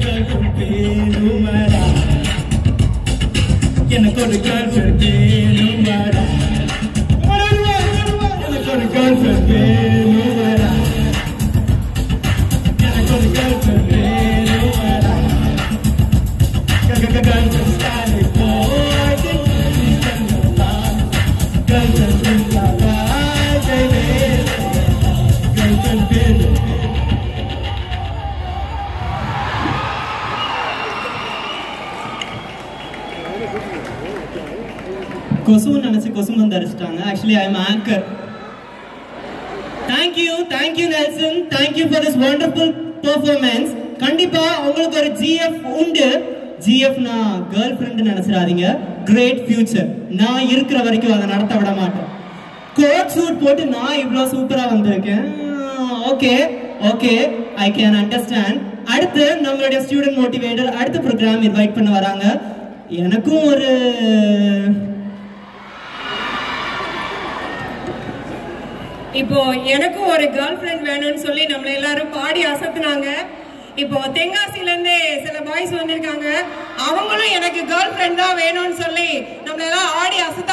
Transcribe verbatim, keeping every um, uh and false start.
எனக்கு ஒரு girl friend வேணுமாடா எனக்கு ஒரு கேர்ள் ஃப்ரெண்ட் வேணுமாடா எனக்கு ஒரு கேர்ள் ஃப்ரெண்ட் வேணுமாடா கேர்ள் ஃப்ரெண்ட் ஸ்டாலி போய் கேர்ள் ஃப்ரெண்ட் லாலா பேபி கேர்ள் ஃப்ரெண்ட் பேபி கொசுன்னு நினைச்சு கொசு வந்து அடிச்சிட்டாங்க. Actually I am anchor. Thank you thank you Nelson, thank you for this wonderful performance. கண்டிப்பா உங்களுக்கு ஒரு ஜிஎஃப் உண்டு. ஜிஎஃப் நான் கேர்ள் ஃப்ரெண்ட் நினைச்சிடாதீங்க. Great future. நான் இருக்கிற வரைக்கும் அதை நடத்த விட மாட்டேன். கோட் சூட் போட்டு நான் இவ்வளவு சூப்பரா வந்திருக்கேன். Okay okay I can understand. அடுத்து நம்மளுடைய ஸ்டூடெண்ட் மோட்டிவேட்டர் அடுத்த ப்ரோக்ராம் இன்வைட் பண்ண வராங்க. எனக்கும் ஒரு இப்போ எனக்கும் ஒரு கேர்ள் ஃப்ரெண்ட் வேணும்னு சொல்லி நம்மள எல்லாரும் பாடி அசத்துனாங்க. இப்போ தென்காசில இருந்து சில பாய்ஸ் வந்திருக்காங்க. அவங்களும் எனக்கு கேர்ள் ஃப்ரெண்ட் தான் வேணும்னு சொல்லி நம்மள எல்லாம் ஆடி அசத்து